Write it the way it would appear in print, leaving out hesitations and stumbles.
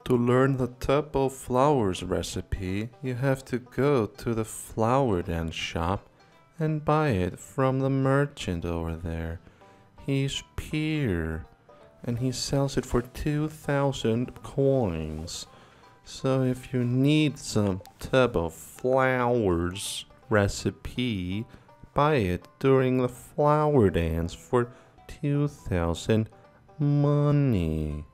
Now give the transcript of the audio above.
To learn the Tubbo Flowers recipe, you have to go to the flower dance shop and buy it from the merchant over there. He's Pierre, and he sells it for 2,000 coins. So if you need some Tubbo Flowers recipe, buy it during the flower dance for 2,000 money.